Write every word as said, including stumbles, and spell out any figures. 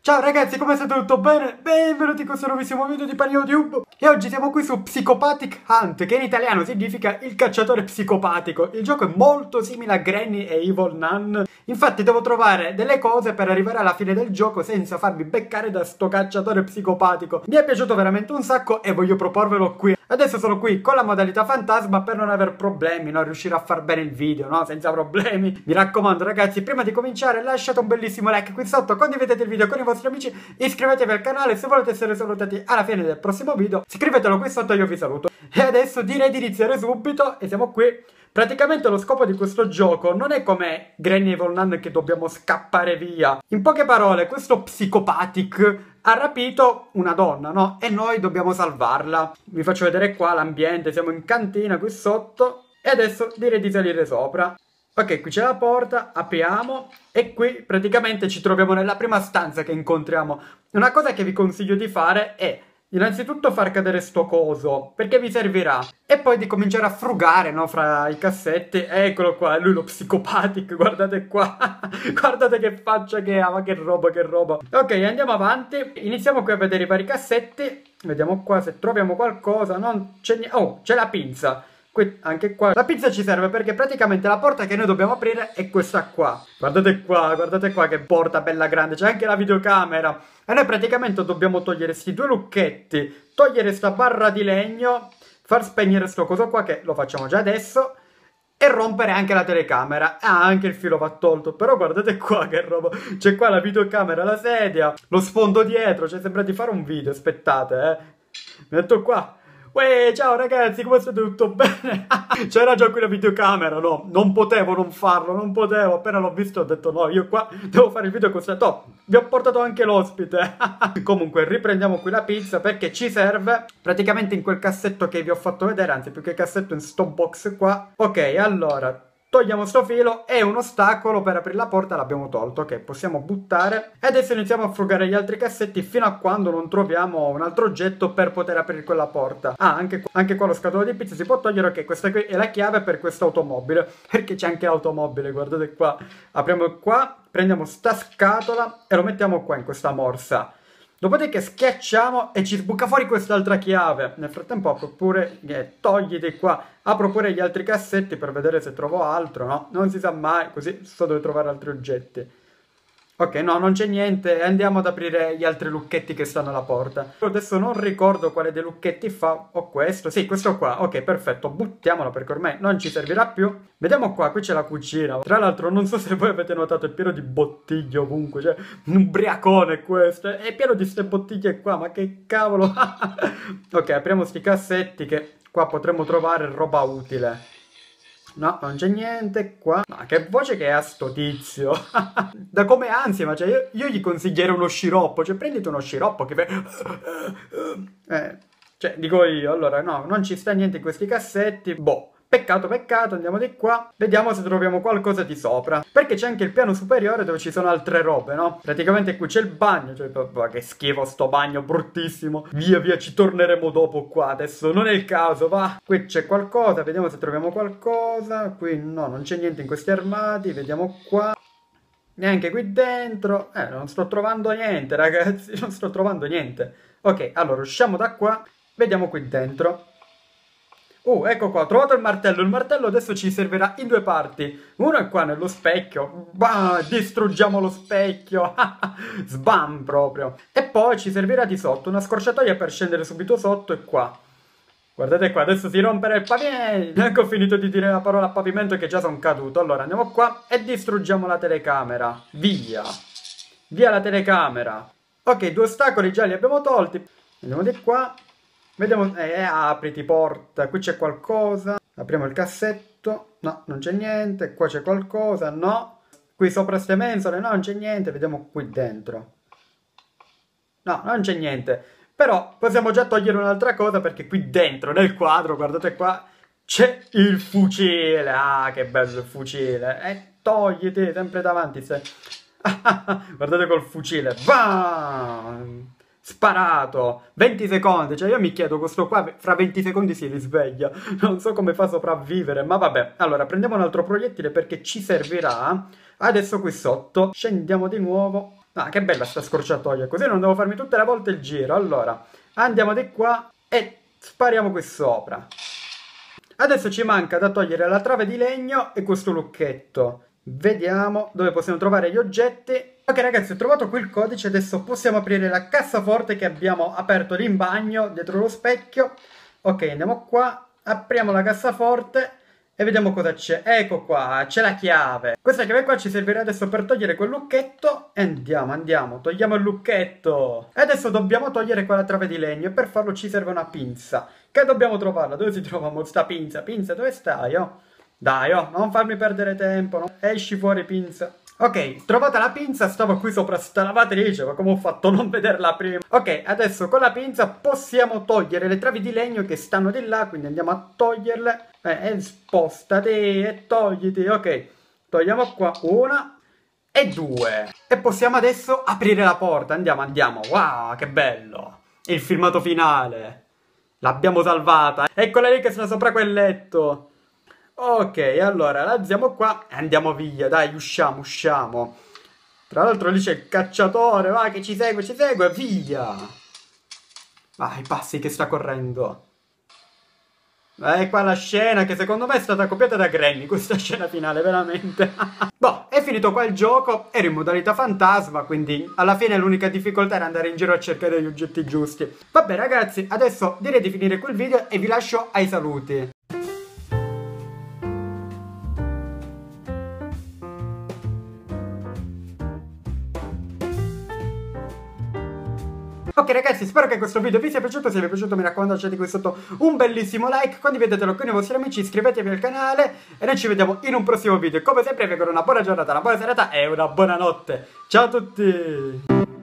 Ciao ragazzi, come state? Tutto bene? Benvenuti in questo nuovissimo video di PanYouTube. E oggi siamo qui su Psychopathic Hunt, che in italiano significa il cacciatore psicopatico. Il gioco è molto simile a Granny e Evil Nun. Infatti devo trovare delle cose per arrivare alla fine del gioco senza farmi beccare da sto cacciatore psicopatico. Mi è piaciuto veramente un sacco e voglio proporvelo qui. Adesso sono qui con la modalità fantasma per non aver problemi, no? Riuscire a far bene il video, no? Senza problemi. Mi raccomando ragazzi, prima di cominciare lasciate un bellissimo like qui sotto, condividete il video con i vostri amici, iscrivetevi al canale se volete essere salutati alla fine del prossimo video, scrivetelo qui sotto e io vi saluto. E adesso direi di iniziare subito e siamo qui. Praticamente lo scopo di questo gioco non è come Granny Evil Nun che dobbiamo scappare via. In poche parole, questo Psychopathic ha rapito una donna, no? E noi dobbiamo salvarla. Vi faccio vedere qua l'ambiente, siamo in cantina qui sotto e adesso direi di salire sopra. Ok, qui c'è la porta, apriamo e qui praticamente ci troviamo nella prima stanza che incontriamo. Una cosa che vi consiglio di fare è innanzitutto far cadere sto coso, perché vi servirà. E poi di cominciare a frugare, no, fra i cassetti. Eccolo qua, lui lo psicopatic, guardate qua. Guardate che faccia che ha, ma che roba, che roba. Ok, andiamo avanti. Iniziamo qui a vedere i vari cassetti. Vediamo qua se troviamo qualcosa. Non c'è niente. Oh, c'è la pinza. Qui, anche qua la pinza ci serve perché praticamente la porta che noi dobbiamo aprire è questa qua. Guardate qua, guardate qua che porta bella grande. C'è anche la videocamera. E noi praticamente dobbiamo togliere questi due lucchetti, togliere sta barra di legno, far spegnere sto coso qua che lo facciamo già adesso e rompere anche la telecamera. Ah, anche il filo va tolto, però guardate qua che roba. C'è qua la videocamera, la sedia, lo sfondo dietro, cioè sembra di fare un video, aspettate eh. Mi metto qua. Uè, ciao ragazzi, come state? Tutto bene? C'era già qui la videocamera, no? Non potevo non farlo, non potevo. Appena l'ho visto ho detto no, io qua devo fare il video con questo. Oh, vi ho portato anche l'ospite. Comunque riprendiamo qui la pizza perché ci serve praticamente in quel cassetto che vi ho fatto vedere, anzi più che cassetto in sto box qua. Ok, allora togliamo sto filo e un ostacolo per aprire la porta l'abbiamo tolto. Ok, possiamo buttare. E adesso iniziamo a frugare gli altri cassetti fino a quando non troviamo un altro oggetto per poter aprire quella porta. Ah, anche qua, anche qua lo scatolo di pizza si può togliere. Ok, questa qui è la chiave per questa automobile, perché c'è anche l'automobile, guardate qua. Apriamo qua, prendiamo sta scatola e lo mettiamo qua in questa morsa. Dopodiché schiacciamo e ci sbuca fuori quest'altra chiave. Nel frattempo apro pure, eh, togliti qua, apro pure gli altri cassetti per vedere se trovo altro, no? Non si sa mai, così so dove trovare altri oggetti. Ok, no, non c'è niente, andiamo ad aprire gli altri lucchetti che stanno alla porta. Adesso non ricordo quale dei lucchetti fa, o questo, sì, questo qua, ok, perfetto, buttiamolo perché ormai non ci servirà più. Vediamo qua, qui c'è la cucina, tra l'altro non so se voi avete notato, è pieno di bottiglie ovunque, cioè un ubriacone questo, è pieno di ste bottiglie qua, ma che cavolo. Ok, apriamo sti cassetti che qua potremmo trovare roba utile. No, non c'è niente qua. Ma che voce che ha sto tizio. Da come ansia, ma cioè io, io gli consiglierei uno sciroppo. Cioè prenditi uno sciroppo che... Eh, cioè dico io, allora no, non ci sta niente in questi cassetti. Boh. Peccato, peccato, andiamo di qua. Vediamo se troviamo qualcosa di sopra. Perché c'è anche il piano superiore dove ci sono altre robe, no? Praticamente qui c'è il bagno. Cioè, che schifo sto bagno, bruttissimo. Via, via, ci torneremo dopo qua. Adesso non è il caso, va. Qui c'è qualcosa, vediamo se troviamo qualcosa. Qui no, non c'è niente in questi armadi. Vediamo qua. Neanche qui dentro. Eh, non sto trovando niente, ragazzi. Non sto trovando niente. Ok, allora usciamo da qua. Vediamo qui dentro. Uh, ecco qua, ho trovato il martello. Il martello adesso ci servirà in due parti. Uno è qua nello specchio. Bah, distruggiamo lo specchio. Sbam proprio. E poi ci servirà di sotto una scorciatoia per scendere subito sotto e qua. Guardate qua, adesso si romperà il pavimento. Neanche ho finito di dire la parola pavimento che già sono caduto. Allora andiamo qua e distruggiamo la telecamera. Via. Via la telecamera. Ok, due ostacoli già li abbiamo tolti. Andiamo di qua. Vediamo, eh, apriti porta, qui c'è qualcosa, apriamo il cassetto, no, non c'è niente, qua c'è qualcosa, no, qui sopra ste mensole, no, non c'è niente, vediamo qui dentro, no, non c'è niente, però possiamo già togliere un'altra cosa perché qui dentro, nel quadro, guardate qua, c'è il fucile, ah, che bello il fucile, e eh, togliti, sempre davanti, stai... guardate col fucile, bam! Sparato, venti secondi, cioè io mi chiedo questo qua fra venti secondi si risveglia, non so come fa a sopravvivere, ma vabbè. Allora prendiamo un altro proiettile perché ci servirà. Adesso qui sotto scendiamo di nuovo. Ah, che bella sta scorciatoia, così non devo farmi tutte le volte il giro. Allora, andiamo di qua e spariamo qui sopra. Adesso ci manca da togliere la trave di legno e questo lucchetto. Vediamo dove possiamo trovare gli oggetti. Ok ragazzi, ho trovato qui il codice, adesso possiamo aprire la cassaforte che abbiamo aperto lì in bagno, dietro lo specchio. Ok, andiamo qua, apriamo la cassaforte e vediamo cosa c'è. Ecco qua, c'è la chiave. Questa chiave qua ci servirà adesso per togliere quel lucchetto. E andiamo, andiamo, togliamo il lucchetto. E adesso dobbiamo togliere quella trave di legno e per farlo ci serve una pinza. Che dobbiamo trovarla? Dove si trova questa pinza? Pinza, dove stai? Oh? Dai, oh, non farmi perdere tempo, no? Esci fuori, pinza. Ok, trovata la pinza, stavo qui sopra sta lavatrice, ma come ho fatto a non vederla prima? Ok, adesso con la pinza possiamo togliere le travi di legno che stanno di là, quindi andiamo a toglierle. Eh, e spostati e togliti, ok. Togliamo qua una e due. E possiamo adesso aprire la porta, andiamo, andiamo. Wow, che bello! Il filmato finale. L'abbiamo salvata. Eccola lì che sta sopra quel letto. Ok, allora la alziamo qua e andiamo via. Dai, usciamo, usciamo. Tra l'altro lì c'è il cacciatore. Va, che ci segue, ci segue, via. Vai, passi che sta correndo. E qua la scena che secondo me è stata copiata da Granny, questa scena finale, veramente. Boh, è finito qua il gioco, ero in modalità fantasma, quindi alla fine l'unica difficoltà era andare in giro a cercare gli oggetti giusti. Vabbè ragazzi, adesso direi di finire quel video e vi lascio ai saluti. Ok ragazzi, spero che questo video vi sia piaciuto. Se vi è piaciuto mi raccomando lasciate qui sotto un bellissimo like, condividetelo con i vostri amici, iscrivetevi al canale e noi ci vediamo in un prossimo video. Come sempre vi auguro una buona giornata, una buona serata e una buona notte. Ciao a tutti!